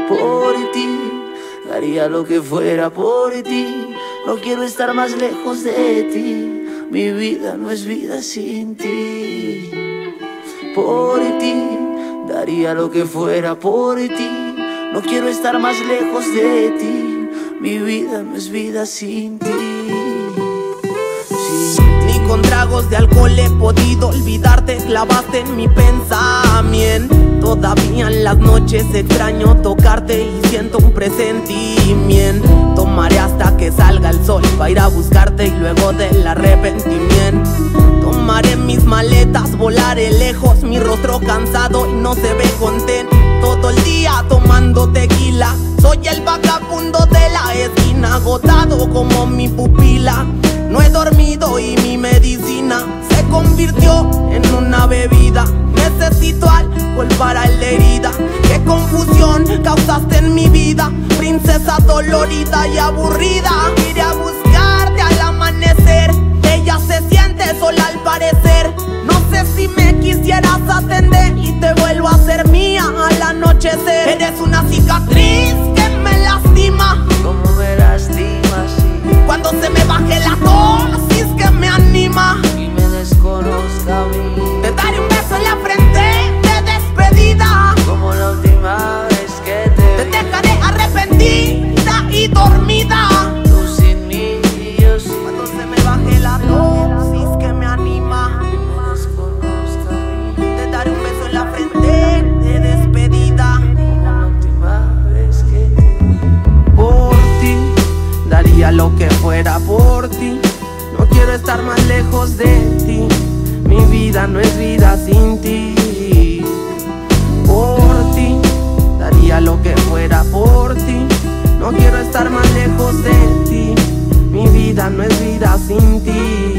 por ti, daría lo que fuera por ti. No quiero estar más lejos de ti, mi vida no es vida sin ti. Por ti, daría lo que fuera por ti. No quiero estar más lejos de ti, mi vida no es vida sin ti. Ni con tragos de alcohol he podido olvidarte, clavaste en mi pensamiento. Todavía en las noches extraño tocarte y siento un presentimiento. Tomaré hasta que salga el sol para ir a buscarte y luego del arrepentimiento tomaré mis maletas, volaré lejos, mi rostro cansado y no se ve contento. Todo el día tomando tequila, soy el vagabundo de la esquina, agotado como mi pupila. No he dormido y mi medicina se convirtió en una bebida. Necesito alcohol para la herida. Qué confusión causaste en mi vida, princesa dolorida y aburrida. Iré a buscarte al amanecer, ella se siente sola al parecer. No sé si me quisieras atender y te vuelvo a ser mía al anochecer. Eres una cicatriz que me lastima, como me lastimas, sí. Cuando se me baje la dosis que me anima y me desconozca a mí, te daré un beso en la frente de despedida, como la última vez que te vi. dejaré arrepentida y dormida. Tú sin mí y yo sin Cuando se me baje la dosis que me anima, y me desconozca a mí, te daré un beso en la frente de despedida. como la última vez que te vi. Por ti, daría lo que fuera por ti. No quiero estar más lejos de ti, mi vida no es vida sin ti. Por ti, daría lo que fuera por ti. No quiero estar más lejos de ti, mi vida no es vida sin ti.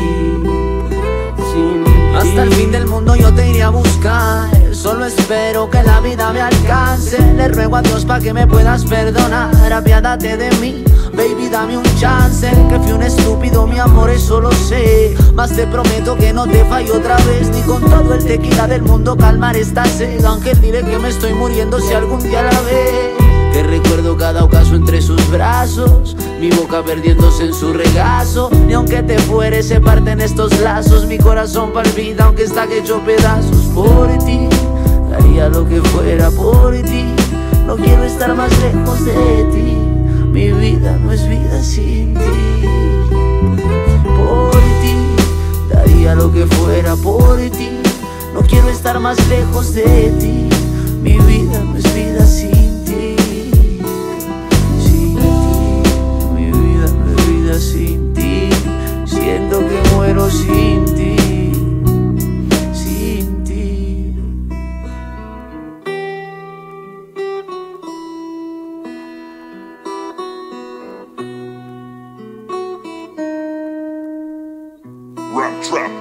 Sin ti. Hasta el fin del mundo yo te iré a buscar, solo espero que la vida me alcance. Le ruego a Dios para que me puedas perdonar, apiádate de mí, baby, dame un chance. Que fui un estúpido, mi amor, eso lo sé, mas te prometo que no te fallo otra vez. Ni con todo el tequila del mundo calmar esta sed, aunque diré que me estoy muriendo si algún día la ves. Que recuerdo cada ocaso entre sus brazos, mi boca perdiéndose en su regazo. Ni aunque te fueres se parten estos lazos, mi corazón palpita aunque está hecho pedazos. Por ti, daría lo que fuera por ti. No quiero estar más lejos de ti, mi vida no es vida sin ti. Por ti, daría lo que fuera por ti. No quiero estar más lejos de ti, mi vida no es vida sin ti. Sin ti, mi vida no es vida sin ti. Siento que muero sin ti, sin ti. Rap trap.